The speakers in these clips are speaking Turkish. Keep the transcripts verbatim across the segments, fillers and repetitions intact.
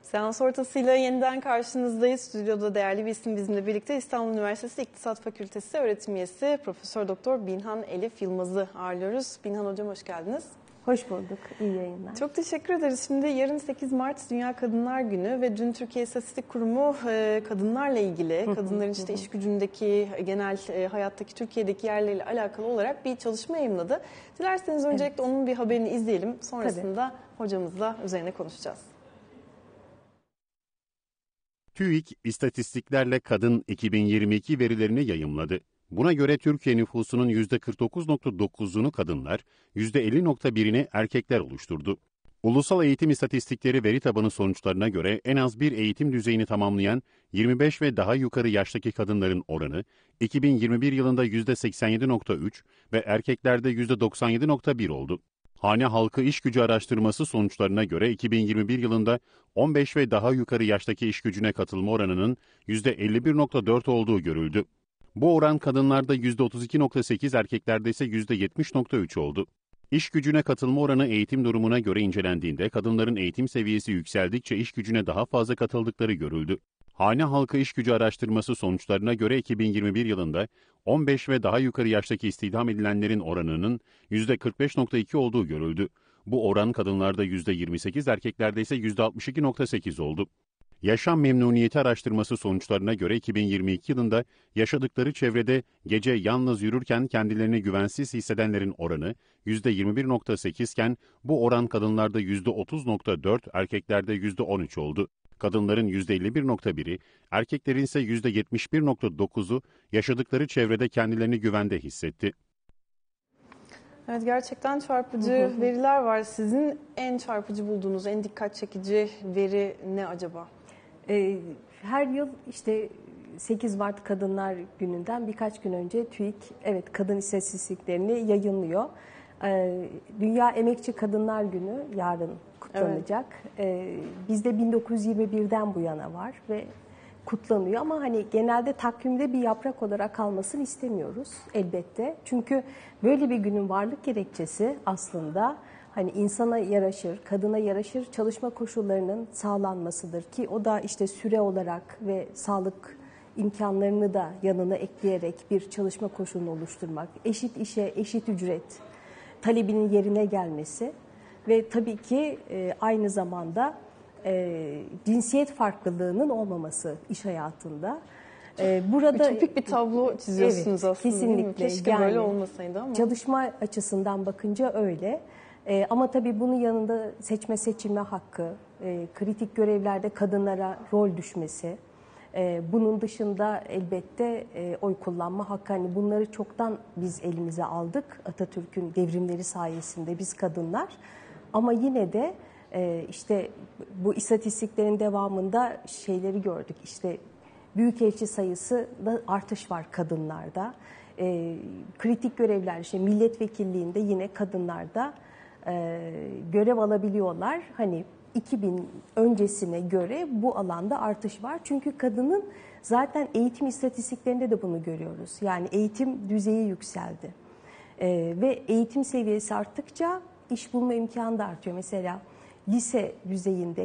Seans ortasıyla yeniden karşınızdayız. Stüdyoda değerli bir isim bizimle birlikte. İstanbul Üniversitesi İktisat Fakültesi öğretim üyesi Profesör Doktor Binhan Elif Yılmaz'ı ağırlıyoruz. Binhan Hocam hoş geldiniz. Hoş bulduk. İyi yayınlar. Çok teşekkür ederiz. Şimdi yarın sekiz Mart Dünya Kadınlar Günü ve dün Türkiye İstatistik Kurumu kadınlarla ilgili, kadınların işte iş gücündeki, genel hayattaki Türkiye'deki yerleriyle alakalı olarak bir çalışma yayımladı. Dilerseniz öncelikle evet. onun bir haberini izleyelim. Sonrasında Tabii. hocamızla üzerine konuşacağız. TÜİK, istatistiklerle kadın iki bin yirmi iki verilerini yayımladı. Buna göre Türkiye nüfusunun yüzde kırk dokuz virgül dokuzunu kadınlar, yüzde elli virgül birini erkekler oluşturdu. Ulusal Eğitim İstatistikleri veri tabanı sonuçlarına göre en az bir eğitim düzeyini tamamlayan yirmi beş ve daha yukarı yaştaki kadınların oranı iki bin yirmi bir yılında yüzde seksen yedi virgül üç ve erkeklerde yüzde doksan yedi virgül bir oldu. Hane Halkı İş Gücü Araştırması sonuçlarına göre iki bin yirmi bir yılında on beş ve daha yukarı yaştaki iş gücüne katılma oranının yüzde elli bir virgül dört olduğu görüldü. Bu oran kadınlarda yüzde otuz iki virgül sekiz, erkeklerde ise yüzde yetmiş virgül üç oldu. İş gücüne katılma oranı eğitim durumuna göre incelendiğinde kadınların eğitim seviyesi yükseldikçe iş gücüne daha fazla katıldıkları görüldü. Hane Halkı İş Gücü Araştırması sonuçlarına göre iki bin yirmi bir yılında on beş ve daha yukarı yaştaki istihdam edilenlerin oranının yüzde kırk beş virgül iki olduğu görüldü. Bu oran kadınlarda yüzde yirmi sekiz, erkeklerde ise yüzde altmış iki virgül sekiz oldu. Yaşam memnuniyeti araştırması sonuçlarına göre iki bin yirmi iki yılında yaşadıkları çevrede gece yalnız yürürken kendilerini güvensiz hissedenlerin oranı yüzde yirmi bir virgül sekiz iken bu oran kadınlarda yüzde otuz virgül dört, erkeklerde yüzde on üç oldu. Kadınların yüzde elli bir virgül biri, erkeklerin ise yüzde yetmiş bir virgül dokuzu yaşadıkları çevrede kendilerini güvende hissetti. Evet, gerçekten çarpıcı veriler var. Sizin en çarpıcı bulduğunuz, en dikkat çekici veri ne acaba? Her yıl işte sekiz Mart Kadınlar Günü'nden birkaç gün önce TÜİK evet kadın istatistiklerini yayınlıyor. Dünya Emekçi Kadınlar Günü yarın kutlanacak. Evet. Bizde bin dokuz yüz yirmi birden bu yana var ve kutlanıyor ama hani genelde takvimde bir yaprak olarak kalmasını istemiyoruz elbette. Çünkü böyle bir günün varlık gerekçesi aslında hani insana yaraşır, kadına yaraşır çalışma koşullarının sağlanmasıdır ki o da işte süre olarak ve sağlık imkanlarını da yanına ekleyerek bir çalışma koşulunu oluşturmak, eşit işe eşit ücret talebinin yerine gelmesi ve tabii ki e, aynı zamanda e, cinsiyet farklılığının olmaması iş hayatında. E, burada ütopik bir tablo çiziyorsunuz evet, aslında. Kesinlikle. Keşke yani, böyle olmasaydı ama. Çalışma açısından bakınca öyle. E, ama tabii bunun yanında seçme seçilme hakkı, e, kritik görevlerde kadınlara rol düşmesi, e, bunun dışında elbette e, oy kullanma hakkı. Hani bunları çoktan biz elimize aldık Atatürk'ün devrimleri sayesinde biz kadınlar. Ama yine de e, işte bu istatistiklerin devamında şeyleri gördük. İşte büyükelçi sayısında artış var kadınlarda. E, kritik görevler, işte milletvekilliğinde yine kadınlarda e, görev alabiliyorlar. Hani iki bin öncesine göre bu alanda artış var. Çünkü kadının zaten eğitim istatistiklerinde de bunu görüyoruz. Yani eğitim düzeyi yükseldi. E, ve eğitim seviyesi arttıkça iş bulma imkanı da artıyor. Mesela lise düzeyinde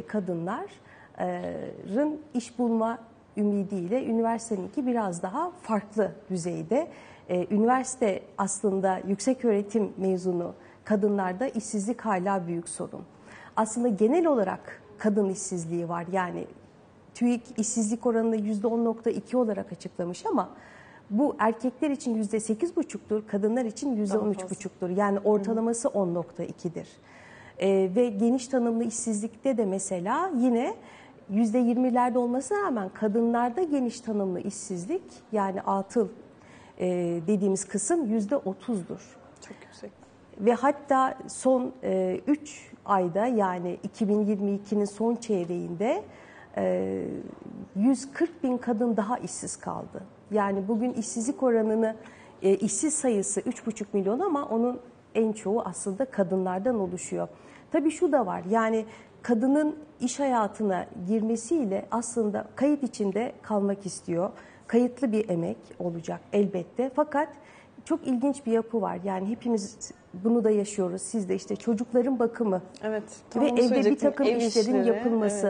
kadınların iş bulma ümidiyle üniversiteninki biraz daha farklı düzeyde. Ee, üniversite aslında yükseköğretim mezunu kadınlarda işsizlik hala büyük sorun. Aslında genel olarak kadın işsizliği var. Yani TÜİK işsizlik oranını yüzde on virgül iki olarak açıklamış ama bu erkekler için yüzde sekiz buçuktur, kadınlar için yüzde on üç buçuktur. Yani ortalaması on virgül ikidir. Ee, ve geniş tanımlı işsizlikte de mesela yine yüzde yirmilerde olmasına rağmen kadınlarda geniş tanımlı işsizlik yani atıl e, dediğimiz kısım yüzde otuzdur. Çok yüksek. Ve hatta son e, üç ayda yani iki bin yirmi ikinin son çeyreğinde e, yüz kırk bin kadın daha işsiz kaldı. Yani bugün işsizlik oranını, e, işsiz sayısı üç buçuk milyon ama onun en çoğu aslında kadınlardan oluşuyor. Tabii şu da var, yani kadının iş hayatına girmesiyle aslında kayıt içinde kalmak istiyor. Kayıtlı bir emek olacak elbette. Fakat çok ilginç bir yapı var. Yani hepimiz bunu da yaşıyoruz. Siz de işte çocukların bakımı evet, ve evde bir takım Ev işlerin işleri, yapılması. Evet.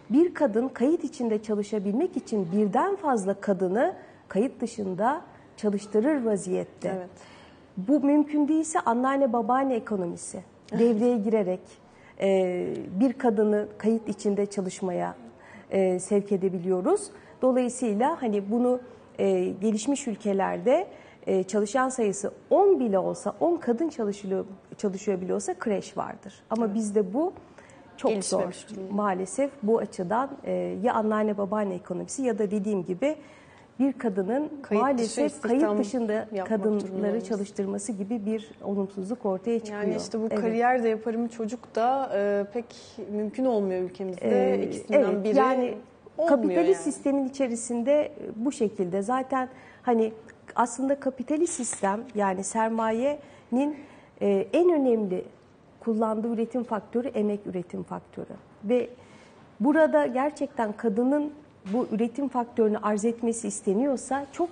bir kadın kayıt içinde çalışabilmek için birden fazla kadını kayıt dışında çalıştırır vaziyette. Evet. Bu mümkün değilse anneanne babaanne ekonomisi devreye girerek e, bir kadını kayıt içinde çalışmaya e, sevk edebiliyoruz. Dolayısıyla hani bunu e, gelişmiş ülkelerde e, çalışan sayısı on bile olsa, on kadın çalışıyor, çalışıyor bile olsa kreş vardır. Ama evet. bizde bu çok zor. Maalesef bu açıdan e, ya anneanne babaanne ekonomisi ya da dediğim gibi bir kadının kayıt maalesef dışı kayıt dışında kadınları çalıştırması gibi bir olumsuzluk ortaya çıkıyor. Yani işte bu evet. kariyer de yaparım çocuk da e, pek mümkün olmuyor ülkemizde. Ee, İkisinden evet, biri yani kapitalist yani. sistemin içerisinde bu şekilde zaten hani aslında kapitalist sistem yani sermayenin e, en önemli kullandığı üretim faktörü emek üretim faktörü ve burada gerçekten kadının bu üretim faktörünü arz etmesi isteniyorsa çok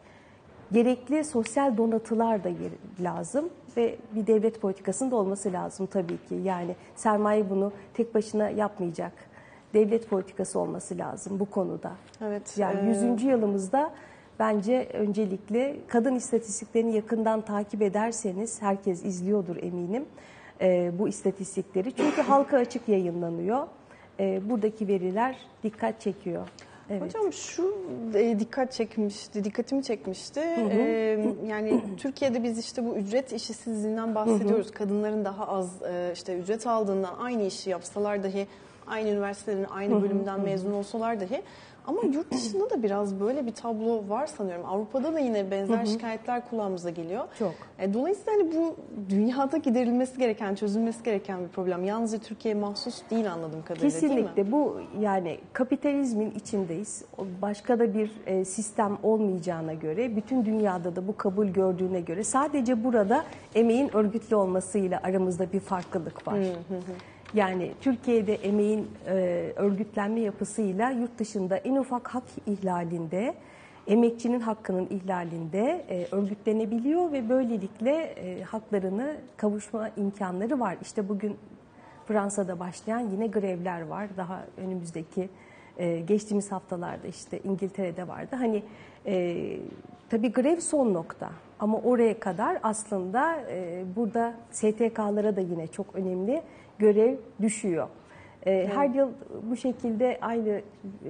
gerekli sosyal donatılar da lazım ve bir devlet politikasının da olması lazım tabii ki. Yani sermaye bunu tek başına yapmayacak. Devlet politikası olması lazım bu konuda. Evet. Yani yüzüncü yılımızda bence öncelikle kadın istatistiklerini yakından takip ederseniz, herkes izliyordur eminim bu istatistikleri. Çünkü halka açık yayınlanıyor. E, buradaki veriler dikkat çekiyor. Evet. Hocam şu e, dikkat çekmişti, dikkatimi çekmişti. Hı hı. E, yani Türkiye'de biz işte bu ücret işsizliğinden bahsediyoruz. Hı hı. Kadınların daha az e, işte ücret aldığından, aynı işi yapsalar dahi, aynı üniversitelerin aynı bölümden hı hı. mezun olsalar dahi. Ama yurt dışında da biraz böyle bir tablo var sanıyorum. Avrupa'da da yine benzer hı hı. şikayetler kulağımıza geliyor. Çok. E, dolayısıyla hani bu dünyada giderilmesi gereken, çözülmesi gereken bir problem. Yalnızca Türkiye'ye mahsus değil anladığım kadarıyla. Kesinlikle değil mi? Bu yani kapitalizmin içindeyiz. Başka da bir e, sistem olmayacağına göre, bütün dünyada da bu kabul gördüğüne göre sadece burada emeğin örgütlü olmasıyla aramızda bir farklılık var. Hı hı. Yani Türkiye'de emeğin e, örgütlenme yapısıyla yurt dışında en ufak hak ihlalinde, emekçinin hakkının ihlalinde e, örgütlenebiliyor ve böylelikle e, haklarını kavuşma imkanları var. İşte bugün Fransa'da başlayan yine grevler var. Daha önümüzdeki e, geçtiğimiz haftalarda işte İngiltere'de vardı. Hani e, tabii grev son nokta ama oraya kadar aslında e, burada S T K'lara da yine çok önemli görev düşüyor. Evet. Her yıl bu şekilde aynı e,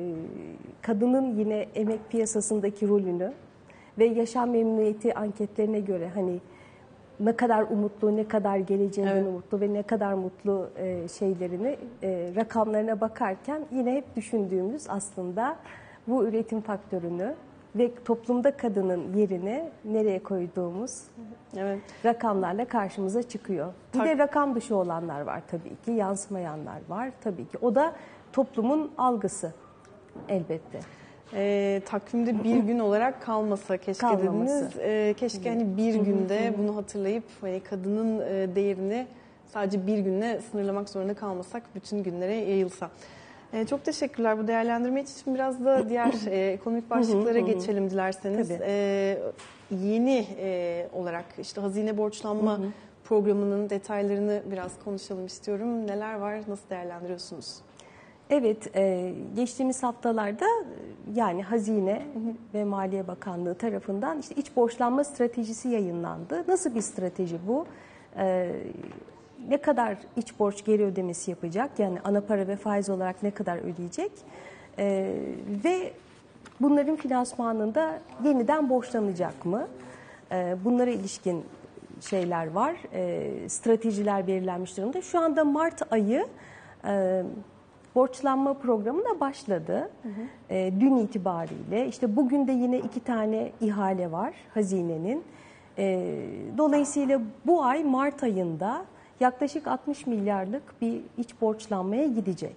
kadının yine emek piyasasındaki rolünü ve yaşam memnuniyeti anketlerine göre hani ne kadar umutlu, ne kadar geleceğinden evet. umutlu ve ne kadar mutlu e, şeylerini, e, rakamlarına bakarken yine hep düşündüğümüz aslında bu üretim faktörünü ve toplumda kadının yerini nereye koyduğumuz evet. rakamlarla karşımıza çıkıyor. Bir tak- de rakam dışı olanlar var tabii ki, yansımayanlar var tabii ki. O da toplumun algısı elbette. E, takvimde bir gün olarak kalmasa keşke Kalmaması. dediniz. E, keşke hani bir günde bunu hatırlayıp hani kadının e, değerini sadece bir günle sınırlamak zorunda kalmasak, bütün günlere yayılsa. E, çok teşekkürler bu değerlendirme için. Biraz da diğer e, ekonomik başlıklara geçelim dilerseniz. E, yeni e, olarak işte hazine borçlanma programının detaylarını biraz konuşalım istiyorum. Neler var, nasıl değerlendiriyorsunuz? Evet, e, geçtiğimiz haftalarda yani Hazine ve Maliye Bakanlığı tarafından işte iç borçlanma stratejisi yayınlandı. Nasıl bir strateji bu? E, ne kadar iç borç geri ödemesi yapacak? Yani ana para ve faiz olarak ne kadar ödeyecek? E, ve bunların finansmanında yeniden borçlanacak mı? E, bunlara ilişkin şeyler var, e, stratejiler belirlenmiş durumda. Şu anda Mart ayı e, borçlanma programına başladı. Hı hı. E, dün itibariyle. İşte bugün de yine iki tane ihale var Hazine'nin. E, dolayısıyla bu ay Mart ayında yaklaşık altmış milyarlık bir iç borçlanmaya gidecek.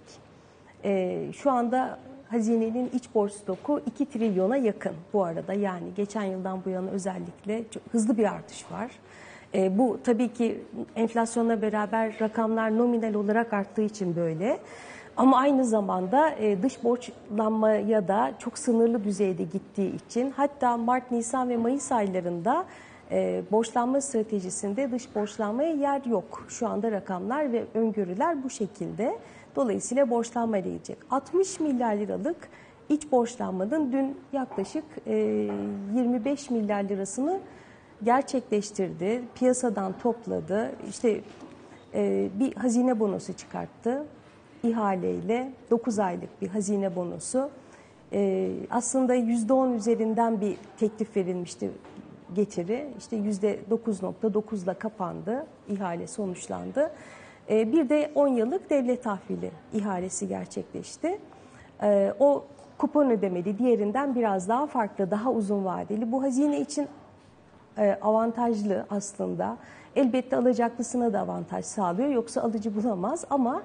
E, şu anda Hazine'nin iç borç stoku iki trilyona yakın bu arada. Yani geçen yıldan bu yana özellikle çok hızlı bir artış var. E, bu tabii ki enflasyonla beraber rakamlar nominal olarak arttığı için böyle. Ama aynı zamanda e, dış borçlanmaya da çok sınırlı düzeyde gittiği için, hatta Mart, Nisan ve Mayıs aylarında e, borçlanma stratejisinde dış borçlanmaya yer yok. Şu anda rakamlar ve öngörüler bu şekilde. Dolayısıyla borçlanma ile gidecek. altmış milyar liralık iç borçlanmanın dün yaklaşık yirmi beş milyar lirasını gerçekleştirdi. Piyasadan topladı. İşte bir hazine bonosu çıkarttı. İhaleyle dokuz aylık bir hazine bonosu. Aslında yüzde on üzerinden bir teklif verilmişti getiri. İşte yüzde dokuz nokta dokuzla kapandı. İhale sonuçlandı. Bir de on yıllık devlet tahvili ihalesi gerçekleşti. O kupon ödemeli, diğerinden biraz daha farklı, daha uzun vadeli. Bu hazine için avantajlı aslında. Elbette alacaklısına da avantaj sağlıyor. Yoksa alıcı bulamaz ama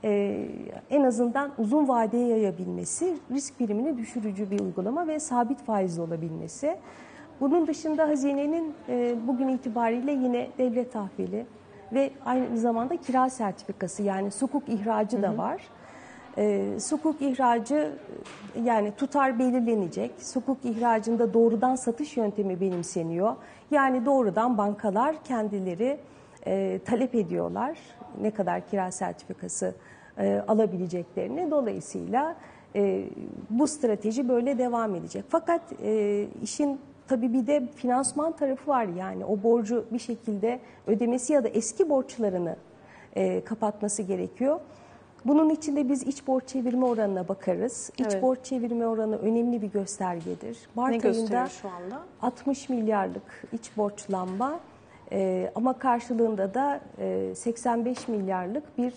en azından uzun vadeye yayabilmesi, risk primini düşürücü bir uygulama ve sabit faizli olabilmesi. Bunun dışında hazinenin bugün itibariyle yine devlet tahvili ve aynı zamanda kira sertifikası, yani sukuk ihracı da var. E, sukuk ihracı, yani tutar belirlenecek. Sukuk ihracında doğrudan satış yöntemi benimseniyor. Yani doğrudan bankalar kendileri e, talep ediyorlar ne kadar kira sertifikası e, alabileceklerini. Dolayısıyla e, bu strateji böyle devam edecek. Fakat e, işin tabii bir de finansman tarafı var. Yani o borcu bir şekilde ödemesi ya da eski borçlarını e, kapatması gerekiyor. Bunun için de biz iç borç çevirme oranına bakarız. İç Evet. borç çevirme oranı önemli bir göstergedir. Mart ne gösteriyor ayında şu anda? altmış milyarlık iç borçlanma e, ama karşılığında da e, seksen beş milyarlık bir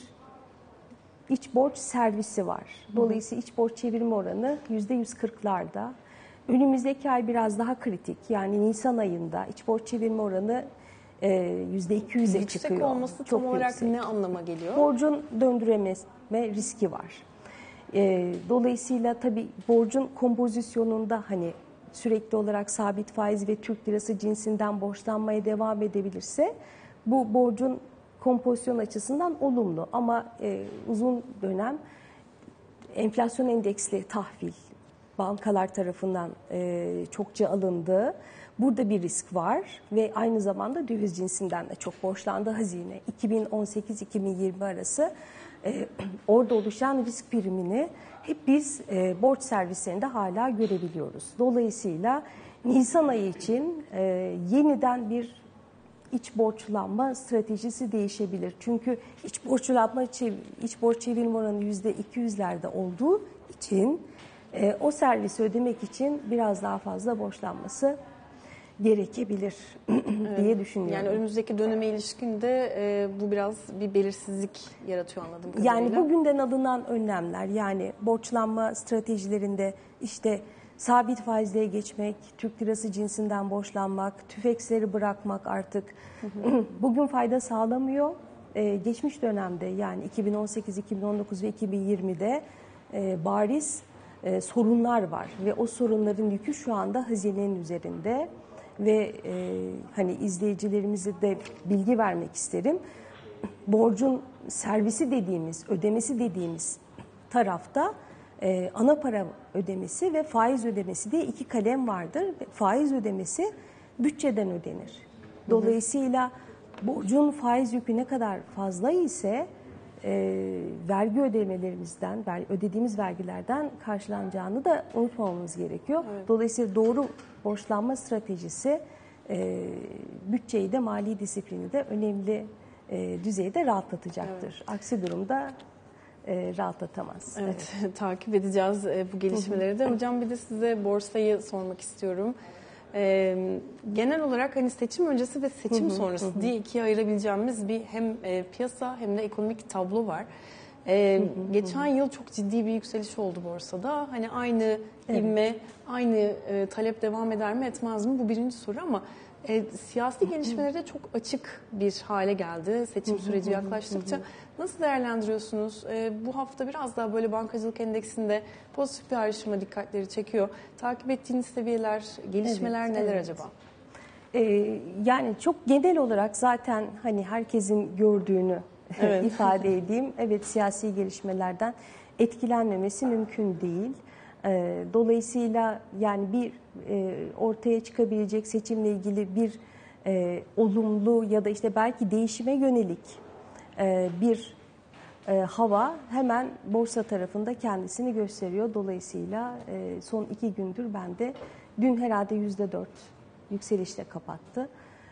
iç borç servisi var. Dolayısıyla iç borç çevirme oranı yüzde yüz kırklarda. Önümüzdeki ay biraz daha kritik. Yani Nisan ayında iç borç çevirme oranı yüzde iki yüze Yüksek çıkıyor. olması tam Çok olarak yüksek. ne anlama geliyor? Borcun döndürememe riski var. E, dolayısıyla tabii borcun kompozisyonunda hani sürekli olarak sabit faiz ve Türk lirası cinsinden borçlanmaya devam edebilirse bu borcun kompozisyon açısından olumlu. Ama e, uzun dönem enflasyon endeksli tahvil bankalar tarafından e, çokça alındı. Burada bir risk var ve aynı zamanda döviz cinsinden de çok borçlandı hazine. iki bin on sekiz iki bin yirmi arası e, orada oluşan risk primini hep biz e, borç servislerinde hala görebiliyoruz. Dolayısıyla Nisan ayı için e, yeniden bir iç borçlanma stratejisi değişebilir. Çünkü iç borçlanma, iç borç çevirme oranı yüzde iki yüzlerde olduğu için e, o servisi ödemek için biraz daha fazla borçlanması gerekebilir diye düşünüyorum. Yani önümüzdeki döneme ilişkin de e, bu biraz bir belirsizlik yaratıyor anladığım kadarıyla. Yani bugünden alınan önlemler, yani borçlanma stratejilerinde işte sabit faizliğe geçmek, Türk lirası cinsinden borçlanmak, tüfeksleri bırakmak artık hı hı. bugün fayda sağlamıyor. Ee, geçmiş dönemde yani iki bin on sekiz, iki bin on dokuz ve iki bin yirmide e, bariz e, sorunlar var ve o sorunların yükü şu anda hazinenin üzerinde. Ve e, hani izleyicilerimize de bilgi vermek isterim. Borcun servisi dediğimiz, ödemesi dediğimiz tarafta e, ana para ödemesi ve faiz ödemesi diye iki kalem vardır. Faiz ödemesi bütçeden ödenir. Dolayısıyla borcun faiz yükü ne kadar fazla ise e, vergi ödemelerimizden, ödediğimiz vergilerden karşılanacağını da unutmamamız gerekiyor. Evet. Dolayısıyla doğru borçlanma stratejisi e, bütçeyi de mali disiplini de önemli e, düzeyde rahatlatacaktır. Evet. Aksi durumda e, rahatlatamaz. Evet, evet. Takip edeceğiz e, bu gelişmeleri de. Hocam bir de size borsayı sormak istiyorum. Ee, genel olarak hani seçim öncesi ve seçim hı hı, sonrası hı. diye ikiye ayırabileceğimiz bir hem e, piyasa hem de ekonomik tablo var. Ee, hı hı, geçen hı. yıl çok ciddi bir yükseliş oldu borsada. Hani aynı evet. ivme, aynı e, talep devam eder mi etmez mi? Bu birinci soru ama e, siyasi gelişmeleri de çok açık bir hale geldi seçim süreci yaklaştıkça. Nasıl değerlendiriyorsunuz? E, bu hafta biraz daha böyle bankacılık endeksinde pozitif bir ayrışma dikkatleri çekiyor. Takip ettiğiniz seviyeler, gelişmeler evet, neler evet. acaba? Ee, yani çok genel olarak zaten hani herkesin gördüğünü evet. ifade edeyim. Evet, siyasi gelişmelerden etkilenmemesi mümkün değil. Ee, dolayısıyla yani bir e, ortaya çıkabilecek seçimle ilgili bir e, olumlu ya da işte belki değişime yönelik e, bir e, hava hemen borsa tarafında kendisini gösteriyor. Dolayısıyla e, son iki gündür ben de dün herhalde yüzde dört yükselişle kapattı.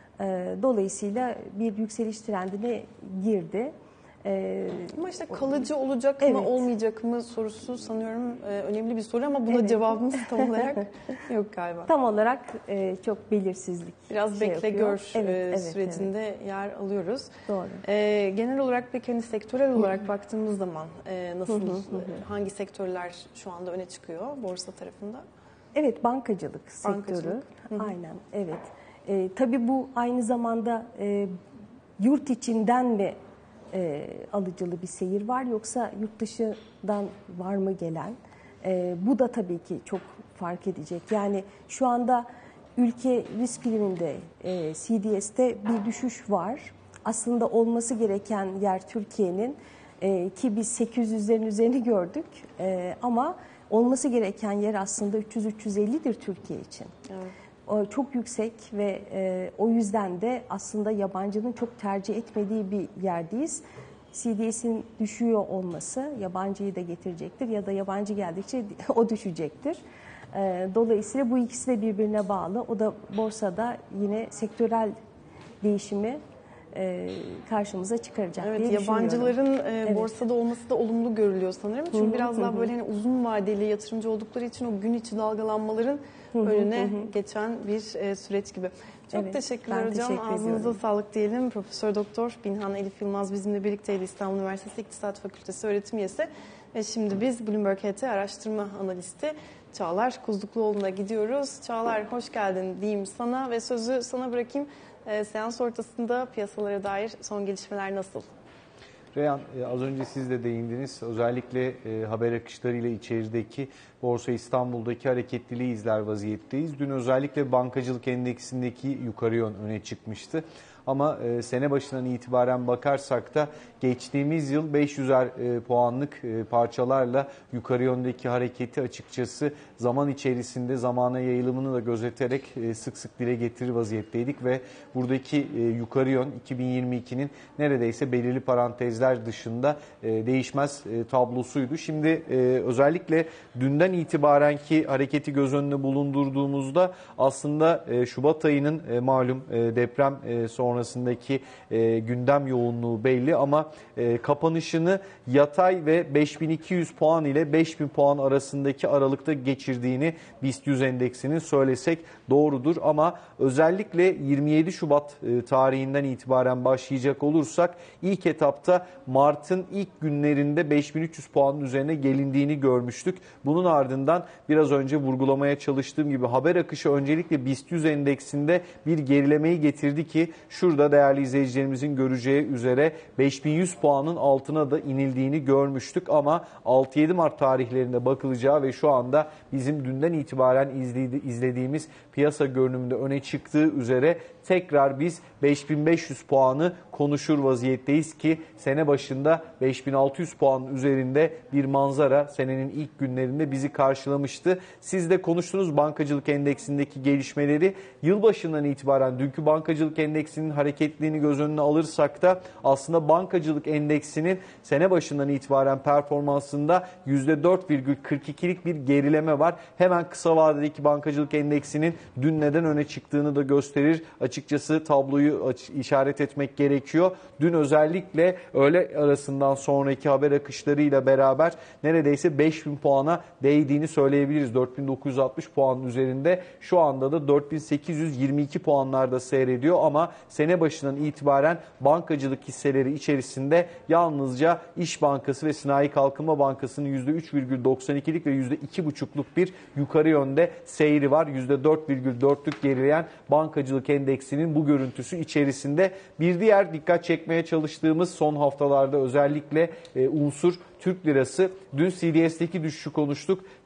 E, dolayısıyla bir yükseliş trendine girdi. Ee, ama işte kalıcı olacak evet. mı olmayacak mı sorusu sanıyorum e, önemli bir soru ama buna evet. cevabımız tam olarak yok galiba. Tam olarak e, çok belirsizlik. Biraz şey bekle yapıyor. gör evet, e, evet, sürecinde evet. yer alıyoruz. Doğru. E, genel olarak peki hani sektörel olarak baktığımız zaman e, nasıl, hı hı hı. hangi sektörler şu anda öne çıkıyor borsa tarafında? Evet, bankacılık, Bankacılık. sektörü. Hı hı. Aynen, evet. E, tabii bu aynı zamanda e, yurt içinden mi e, alıcılı bir seyir var yoksa yurt dışından var mı gelen? E, bu da tabii ki çok fark edecek. Yani şu anda ülke risk priminde e, C D S'te bir düşüş var. Aslında olması gereken yer Türkiye'nin e, ki biz sekiz yüzlerin üzerini gördük e, ama olması gereken yer aslında üç yüz üç yüz ellidir Türkiye için. Evet. O çok yüksek ve e, o yüzden de aslında yabancının çok tercih etmediği bir yerdeyiz. C D S'in düşüyor olması yabancıyı da getirecektir ya da yabancı geldikçe o düşecektir. E, dolayısıyla bu ikisi de birbirine bağlı. O da borsada yine sektörel değişimi e, karşımıza çıkaracak evet, diye yabancıların e, evet. borsada olması da olumlu görülüyor sanırım. Çünkü Hı hı, biraz daha hı. böyle hani uzun vadeli yatırımcı oldukları için o gün içi dalgalanmaların önüne hı hı. geçen bir e, süreç gibi. Çok evet, teşekkürler hocam. Teşekkür Ağzınıza ediyorum. sağlık diyelim. Profesör Doktor Binhan Elif Yılmaz bizimle birlikteydi. İstanbul Üniversitesi İktisat Fakültesi öğretim üyesi. Ve şimdi biz Bloomberg H T araştırma analisti Çağlar Kuzlukluoğlu'na gidiyoruz. Çağlar hoş geldin diyeyim sana ve sözü sana bırakayım. E, seans ortasında piyasalara dair son gelişmeler nasıl? Reyhan, az önce siz de değindiniz. Özellikle e, haber akışlarıyla içerideki Borsa İstanbul'daki hareketliliği izler vaziyetteyiz. Dün özellikle bankacılık endeksindeki yukarı yön öne çıkmıştı. Ama e, sene başından itibaren bakarsak da geçtiğimiz yıl beş yüzer e, puanlık e, parçalarla yukarı yöndeki hareketi açıkçası zaman içerisinde zamana yayılımını da gözeterek e, sık sık dile getirir vaziyetteydik ve buradaki e, yukarı yön iki bin yirmi ikinin neredeyse belirli parantezler dışında e, değişmez e, tablosuydu. Şimdi e, özellikle dünden itibarenki hareketi göz önüne bulundurduğumuzda aslında e, Şubat ayının e, malum e, deprem e, sonrasındaki e, gündem yoğunluğu belli ama e, kapanışını yatay ve beş bin iki yüz puan ile beş bin puan arasındaki aralıkta geçirdiğini BIST yüz endeksinin söylesek doğrudur ama özellikle yirmi yedi Şubat e, tarihinden itibaren başlayacak olursak ilk etapta Mart'ın ilk günlerinde beş bin üç yüz puanın üzerine gelindiğini görmüştük. Bunun ardından biraz önce vurgulamaya çalıştığım gibi haber akışı öncelikle BIST yüz endeksinde bir gerilemeyi getirdi ki şurada değerli izleyicilerimizin göreceği üzere beş bin yüz puanın altına da inildiğini görmüştük ama altı yedi Mart tarihlerinde bakılacağı ve şu anda bizim dünden itibaren izlediğimiz piyasa görünümünde öne çıktığı üzere tekrar biz beş bin beş yüz puanı konuşur vaziyetteyiz ki sene başında beş bin altı yüz puanın üzerinde bir manzara senenin ilk günlerinde bizi karşılamıştı. Siz de konuştunuz bankacılık endeksindeki gelişmeleri. Yılbaşından itibaren dünkü bankacılık endeksinin hareketliliğini göz önüne alırsak da aslında bankacılık endeksinin sene başından itibaren performansında yüzde dört virgül kırk ikilik bir gerileme var. Hemen kısa vadedeki bankacılık endeksinin dün neden öne çıktığını da gösterir. Açıkçası tabloyu işaret etmek gerekiyor. Dün özellikle öğle arasından sonraki haber akışlarıyla beraber neredeyse beş bin puana değdiğini söyleyebiliriz. dört bin dokuz yüz altmış puanın üzerinde şu anda da dört bin sekiz yüz yirmi iki puanlarda seyrediyor ama sene başından itibaren bankacılık hisseleri içerisinde yalnızca İş Bankası ve Sanayi Kalkınma Bankası'nın yüzde üç virgül doksan ikilik ve yüzde iki buçukluk bir yukarı yönde seyri var. yüzde dört virgül dörtlük gerileyen bankacılık endeksinin bu görüntüsü içerisinde. Bir diğer dikkat çekmeye çalıştığımız son haftalarda özellikle e, unsur Türk lirası. Dün C D S'teki düşüşü konuştuk.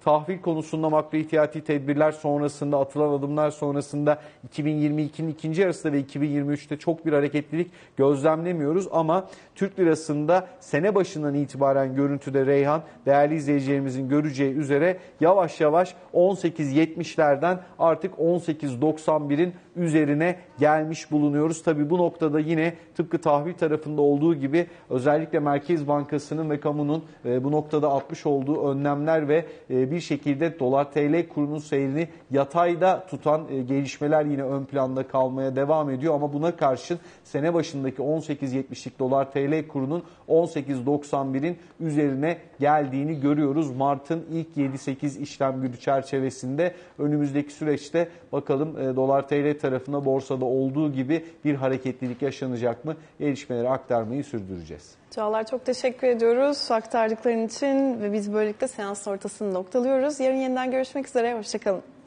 tahvil konusunda makro ihtiyati tedbirler sonrasında, atılan adımlar sonrasında iki bin yirmi ikinin ikinci yarısında ve iki bin yirmi üçte çok bir hareketlilik gözlemlemiyoruz. Ama Türk lirasında sene başından itibaren görüntüde Reyhan, değerli izleyicilerimizin göreceği üzere yavaş yavaş on sekiz yetmişlerden artık on sekiz doksan birin üzerine gelmiş bulunuyoruz. Tabii bu noktada yine tıpkı tahvil tarafında olduğu gibi özellikle Merkez Bankası'nın ve kamunun bu noktada atmış olduğu önlemler ve bir şekilde dolar T L kurunun seyrini yatayda tutan gelişmeler yine ön planda kalmaya devam ediyor. Ama buna karşın sene başındaki on sekiz yetmişlik dolar T L kurunun on sekiz doksan birin üzerine geldiğini görüyoruz. Mart'ın ilk yedi sekiz işlem günü çerçevesinde önümüzdeki süreçte bakalım dolar T L tarafında borsada olduğu gibi bir hareketlilik yaşanacak mı? Gelişmeleri aktarmayı sürdüreceğiz. Çağlar, çok teşekkür ediyoruz aktardıkların için ve biz böylelikle seans ortasını noktalıyoruz. Yarın yeniden görüşmek üzere, hoşçakalın.